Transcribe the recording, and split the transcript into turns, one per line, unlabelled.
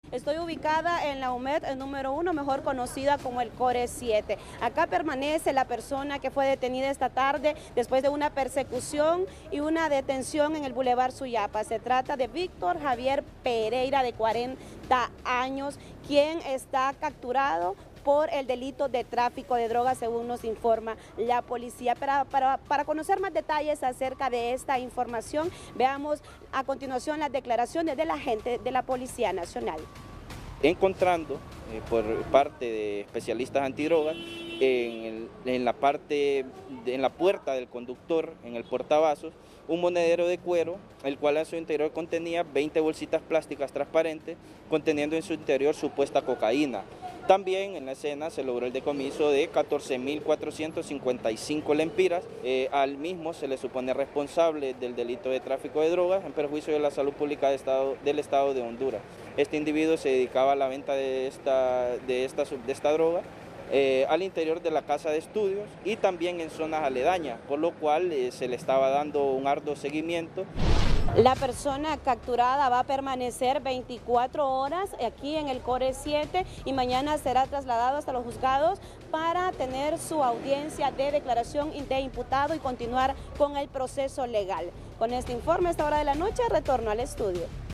Estoy ubicada en la UMED número 1, mejor conocida como el Core 7. Acá permanece la persona que fue detenida esta tarde después de una persecución y una detención en el Boulevard Suyapa. Se trata de Víctor Javier Pereira, de 40 años, quien está capturado por el delito de tráfico de drogas, según nos informa la policía. Para conocer más detalles acerca de esta información, veamos a continuación las declaraciones del agente de la Policía Nacional.
Encontrando por parte de especialistas antidrogas en la puerta del conductor, en el portavasos, un monedero de cuero, el cual en su interior contenía 20 bolsitas plásticas transparentes, conteniendo en su interior supuesta cocaína. También en la escena se logró el decomiso de 14.455 lempiras. Al mismo se le supone responsable del delito de tráfico de drogas en perjuicio de la salud pública del Estado de Honduras. Este individuo se dedicaba a la venta de esta droga al interior de la casa de estudios y también en zonas aledañas, por lo cual se le estaba dando un arduo seguimiento.
La persona capturada va a permanecer 24 horas aquí en el Core 7 y mañana será trasladado hasta los juzgados para tener su audiencia de declaración de imputado y continuar con el proceso legal. Con este informe a esta hora de la noche retorno al estudio.